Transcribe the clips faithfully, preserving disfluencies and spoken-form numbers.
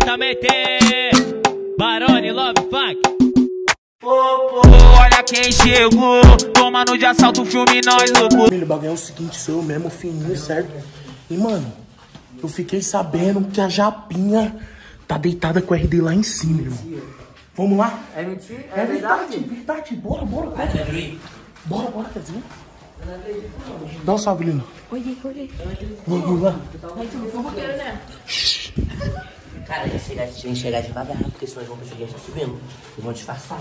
também tem Barone Love Funk. Oh, olha quem chegou, tomando de assalto o filme nós louco. O bagulho é o seguinte, sou eu mesmo, fininho, certo? E mano, eu fiquei sabendo que a Japinha tá deitada com o R D lá em cima, irmão. Vamos lá? É mentira? É, é verdade, verdade, verdade. Bora, bora, bora. Bora, bora, quer dizer? Dá um salve, Lino. Oi, oi. Vamos lá. Cara, tem que chegar, tem que chegar devagar, porque senão eles vão perceber que a gente tá subindo. Eles vão disfarçar.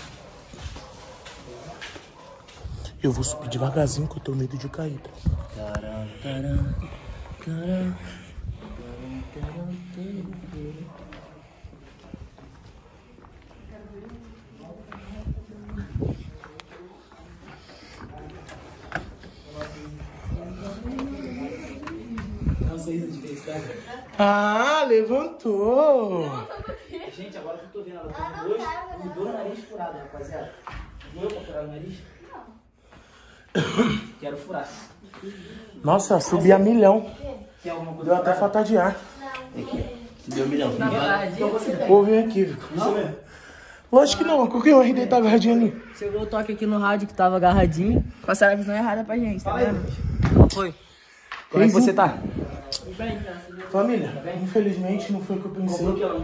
Eu vou subir devagarzinho, que eu tô medo de cair. Taran, taran, taran, taran, taran. Ah, levantou. Gente, agora que eu tô vendo, ela tem dois, tem dois narizes furados, rapaziada. Doeu pra furar o nariz? Não. Quero furar. Nossa, subi a milhão. Quer alguma coisa? Deu até falta de ar. Deu um milhão. Houve um equívoco. Lógico que não, porque o R D tá agarradinho ali. Chegou o toque aqui no rádio que tava agarradinho. Passaram a visão errada pra gente, tá vendo? Qual foi? Como é que você tá? Família, infelizmente não foi o que eu pensei.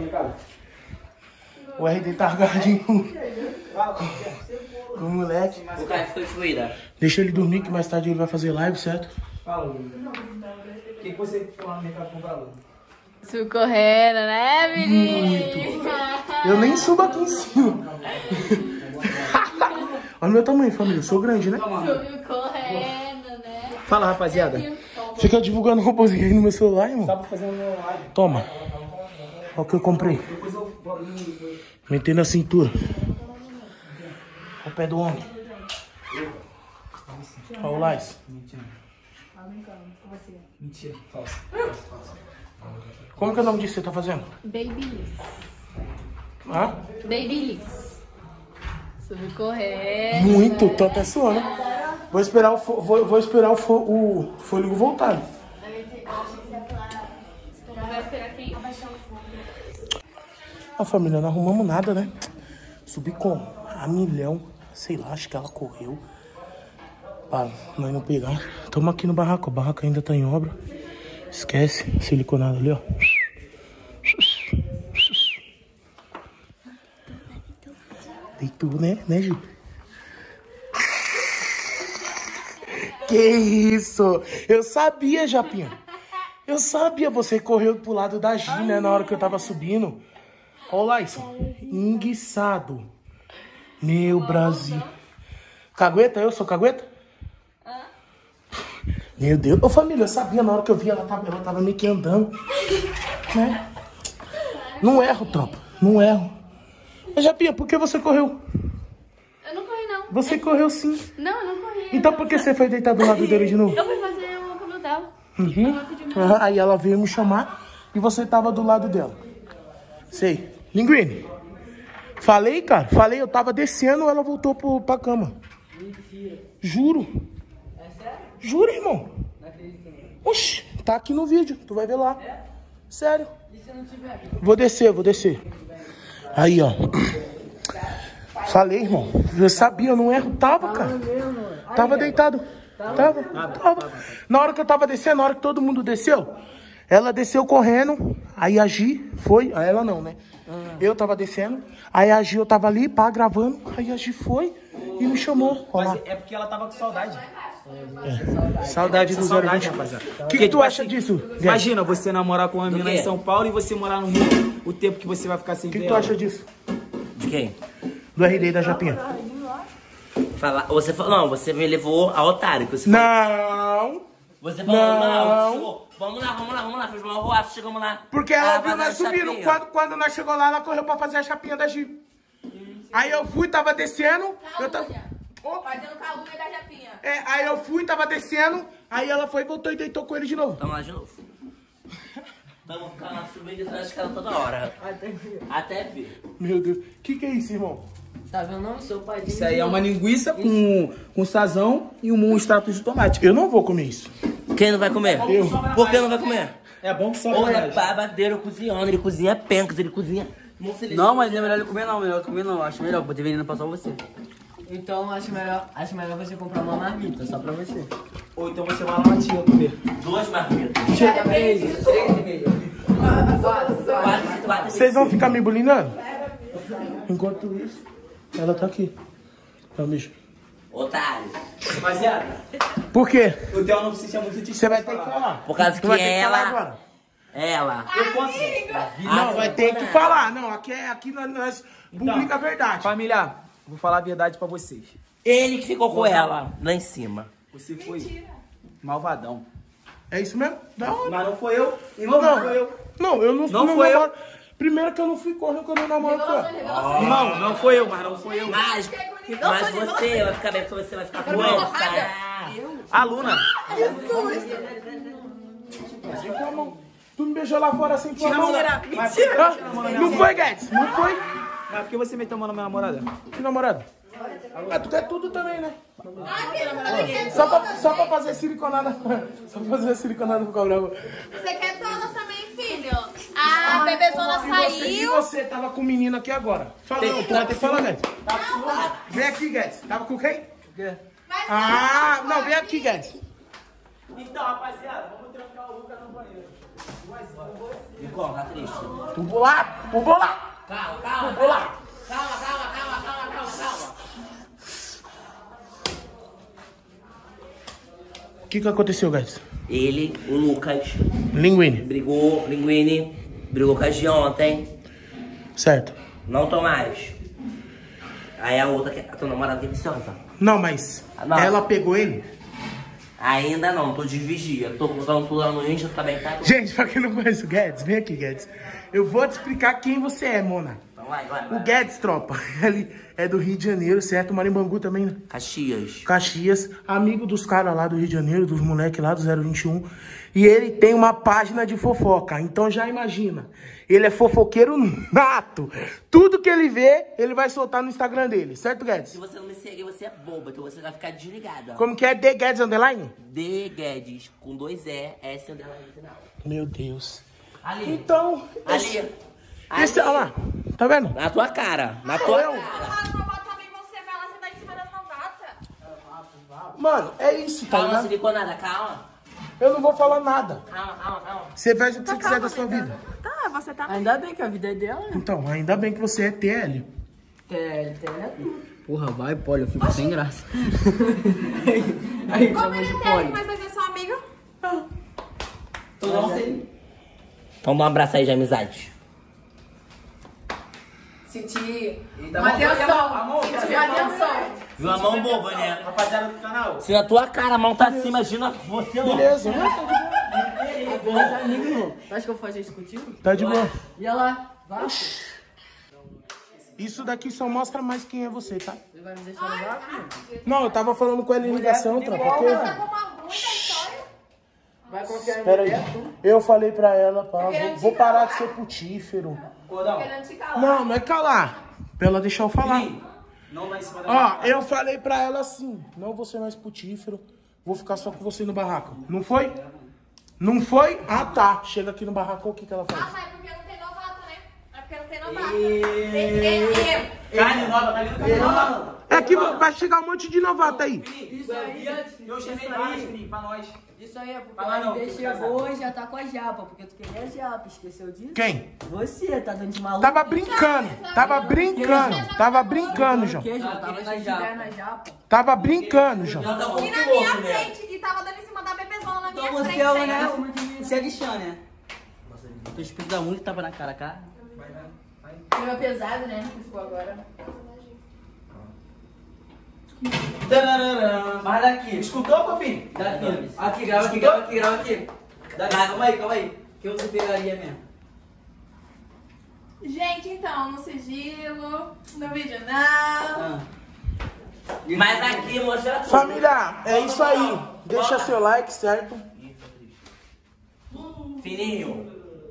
O R D tá agarradinho com, com o moleque. O cara ficou fluida. Deixa ele dormir que mais tarde ele vai fazer live, certo? Fala, Luiz. O que você foi lá no mercado comprar, Luiz? Subiu correndo, né, menino? Eu nem subo aqui em cima. Olha o meu tamanho, família. Eu sou grande, né? Subiu correndo, né? Fala, rapaziada. Fica divulgando roupazinho aí no meu celular, irmão. Só pra fazer um live. Toma. Olha o que eu comprei. Meter na cintura. Olha o pé do homem. Olha o Lais. Mentira. Mentira. Falso. Como que é o nome disso que você tá fazendo? Babyliss. Hã? Babyliss. Subiu correndo. Muito, tô até suando. Vou esperar o, fo vou, vou esperar o, fo o fôlego voltar. Vai esperar quem? A família, não arrumamos nada, né? Subi com a milhão. Sei lá, acho que ela correu. Pra nós não pegar. Tamo aqui no barraco. O barraco ainda tá em obra. Esquece. Siliconado ali, ó. Deitou, né? Né, Gil? Que isso? Eu sabia, Japinha. Eu sabia. Você correu pro lado da Gi, né? Na hora que eu tava subindo. Ó o Laison. Enguiçado. Meu Brasil. Cagueta? Eu sou cagueta? Meu Deus. Ô, família, eu sabia. Na hora que eu vi, ela tava, ela tava meio que andando. Né? Não erro, tropa. Não erro. Mas, Japinha, por que você correu? Eu não corri, não. Você correu sim. Não, eu não corri. Então por que você foi deitar do lado dele de novo? Eu fui fazer o cabelo dela. Uhum. Uhum. Aí ela veio me chamar e você tava do lado dela. Sei. Linguine. Falei, cara. Falei, eu tava descendo, ela voltou pro, pra cama. Mentira. Juro. É sério? Juro, irmão. Não acredito não. Oxi, tá aqui no vídeo. Tu vai ver lá. É? Sério. E se não tiver? Vou descer, vou descer. Aí, ó. Falei, irmão. Eu sabia, eu não erro. Tava, cara. Tava deitado. Tava, tava. Na hora que eu tava descendo, na hora que todo mundo desceu, ela desceu correndo. Aí a Gi foi. Aí ela não, né? Eu tava descendo. Aí a Gi, eu tava ali, pá, gravando. Aí a Gi foi e me chamou. Ó lá. É porque ela tava com saudade. É. Saudade do zero vinte. O que, que tu acha disso? Imagina você namorar com uma menina em São Paulo e você morar no Rio. O tempo que você vai ficar sem ver. O que, que tu acha disso? De quem? Do R D da Japinha. Fala, você falou, não, você me levou a otário. Que você falou. Não. Você falou, não. não, chegou. Vamos lá, vamos lá, vamos lá. Fez uma arruaça, chegamos lá. Porque ela viu nós subindo. Quando, quando nós chegamos lá, ela correu pra fazer a chapinha da Gi. Aí eu fui, tava descendo. Eu tava... Oh. Fazendo calúnia da Japinha. É, aí eu fui, tava descendo. Aí ela foi, voltou e deitou com ele de novo. Tamo lá de novo. Tamo ficando lá subindo e atrás de cara toda hora. Até ver. Até ver. Meu Deus. O que que é isso, irmão? Tá vendo não? Seu pai. Isso aí é uma linguiça com, com sazão e um extrato de tomate. Eu não vou comer isso. Quem não vai comer? Eu. Por que não vai comer? É bom que só Ou é babadeiro cozinhando, ele cozinha pencas, ele cozinha... Não, mas não é melhor ele comer não, melhor comer não. Acho melhor, vou ter veneno pra só você. Então acho melhor, acho melhor você comprar uma marmita, só pra você. Ou então você vai lá na tia comer. Duas marmitas. Chega, três, três e meio. Vocês vão ficar me bulinando? Enquanto isso, ela tá aqui. Então, bicho. Otário. Rapaziada, Por quê? o Theo não precisa muito de Você vai ter que falar. Por causa Tu que vai ter que falar ela... agora. Ela... Eu conto. Não, vai ter que falar. Não, aqui, é, aqui nós, nós publica a verdade. Família, vou falar a verdade pra vocês. Ele que ficou com ela, lá em cima. Você foi malvadão. É isso mesmo? Não, Mas não foi eu. não, Não foi eu. não, eu não, Não não foi eu. namoro. Primeiro que eu não fui correr quando eu namoro com ela. Irmão, não foi eu, mas não foi eu. Mas, mas você vai ficar bem, porque você vai ficar com ela, tá? Aluna. Assim com a mão. Tu me beijou lá fora assim com a Tira a mão. mão da- Hã? Não foi, Guedes? Não foi? Mas por que você meteu a mão na minha namorada? Que namorado? Ah, tu quer tudo também, né? Só pra, só pra fazer siliconada. Só pra fazer siliconada pro Gabriel. Você quer todas também, filho? A bebezona E você, e saiu. você tava com o menino aqui agora? Fala, não, tu vai ter que falar, Guedes. Vem aqui, Guedes. Tava com quem? Ah, não, vem aqui, Guedes. Então, rapaziada, vamos trancar o Lucas no banheiro. Ficou, tá triste. Tu vou lá, tu vou lá. Calma, calma, Tu vou lá. calma, calma, calma, calma, calma, calma. O que que aconteceu, Guedes? Ele, o Lucas, Linguine. brigou, Linguini, brigou com a Gia ontem. Certo. Não tô mais. Aí a outra, a tua namorada que é viciosa. Não, mas Não. ela pegou ele? Ainda não, tô de vigia. Tô usando tudo lá no Insta, tá bem, tá? Gente, pra quem não conhece o Guedes, vem aqui, Guedes. Eu vou te explicar quem você é, Mona. Então vai, vai, O vai. Guedes, tropa, ele é do Rio de Janeiro, certo? Marimbangu também, né? Caxias. Caxias, amigo dos caras lá do Rio de Janeiro, dos moleques lá do zero vinte e um. E ele tem uma página de fofoca. Então já imagina, ele é fofoqueiro nato. Tudo que ele vê, ele vai soltar no Instagram dele, certo, Guedes? Se você não me seguir, você é boba, então você vai ficar desligada. Como que é? The Guedes Underline? D Guedes, com dois E, S underline no final. Meu Deus. Ali, Então, esse, ali, esse, olha lá, tá vendo? na tua cara, na tua Eu. Ela também você vai lá sentar em cima dessa gata. Mano, é isso, tá Calma, ligado? siliconada, calma. Eu não vou falar nada. Calma, calma, calma. Você faz o que você quiser da sua vida. Tá, você tá. Ainda bem que a vida é dela, né? Então, ainda bem que você é T L. T L, T L é tudo. Porra, vai, Poli, eu fico sem graça. Aí, Como chama ele de tem, Poli. mas vai ser sua amiga? Tu não sei. Então dá um abraço aí de amizade. Senti Uma atenção. Senti uma atenção. Viu a mão boba, né? Rapaziada do canal. Se na tua cara a mão tá assim, imagina você lá. Beleza, né? Meus amigos, irmão. Tu acha que eu vou fazer isso contigo? Tá de boa. E olha lá, vai. Isso daqui só mostra mais quem é você, tá? Você vai me deixar no vácuo, mano? Não, eu tava falando com ele em ligação, tropa. Porque... Vai confiar em Pera mulher, aí. tu? Eu falei pra ela, pá, vou, vou parar de ser putífero. Cordão. Não, não é calar. Pra ela deixar eu falar. Não vai em cima da Ó, eu falei pra ela assim, não vou ser mais putífero, vou ficar só com você no barraco. Não foi? Não foi? Ah, tá. Chega aqui no barraco, o que que ela Ah, faz? mas é porque não tem novato, né? É porque não tem novato. Tem, tem, tem. Carne nova, tá ligado? Carne nova. É que vai chegar um monte de novato aí. Isso aí, Eu chamei isso vários, aí. Felipe, pra nós. Isso aí é porque Fala o não, R D tô chegou e já tá com a japa, porque tu queria a japa, esqueceu disso? Quem? Você, tá dando de maluco. Tava brincando, tava brincando, tava brincando, João. Que, João? Tava na japa. na japa. Tava brincando, João. Não tá bom E que na louco, minha né? frente, e tava dando em cima da bebezona na minha Então frente. você é o, né? né? Você é de chão, né? Tu espírito da muito tapa na cara, cara. Clima pesado, né? Que ficou agora. Mas daqui. Escutou, Cofim? Daqui. Aqui, grava aqui, grava aqui, grava aqui. Daqui, calma aí, calma aí. Que você pegaria mesmo? Gente, então, no sigilo, no vídeo não. Ah. Mas aqui mostra tudo. Família, é isso aí. Deixa seu like, certo? Fininho.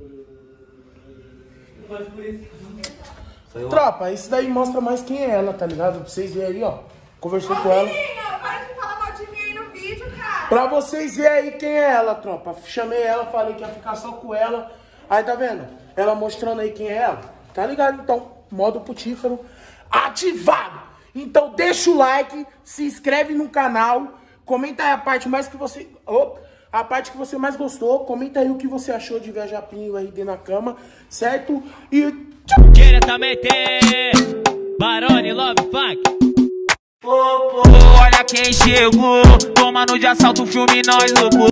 Foi eu. Tropa, isso daí mostra mais quem é ela, tá ligado? Pra vocês verem aí, ó. Conversou com ela. Filha, para de falar mal de mim aí no vídeo, cara. Pra vocês verem aí quem é ela, tropa. Chamei ela, falei que ia ficar só com ela. Aí tá vendo? Ela mostrando aí quem é ela. Tá ligado? Então, modo putífero ativado. Então deixa o like, se inscreve no canal, comenta aí a parte mais que você... Oh, a parte que você mais gostou, comenta aí o que você achou de ver a Japinha e o R D na cama, certo? E... Diretamente, Barone Love Funk. Olha quem chegou, tomando de assalto o filme nós louco.